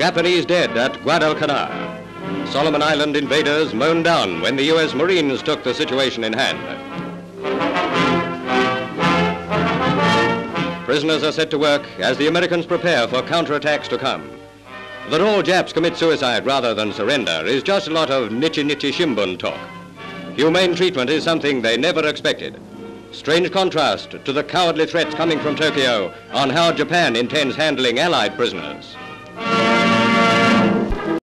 Japanese dead at Guadalcanal. Solomon Island invaders mown down when the U.S. Marines took the situation in hand. Prisoners are set to work as the Americans prepare for counterattacks to come. That all Japs commit suicide rather than surrender is just a lot of nichi-nichi shimbun talk. Humane treatment is something they never expected. Strange contrast to the cowardly threats coming from Tokyo on how Japan intends handling Allied prisoners.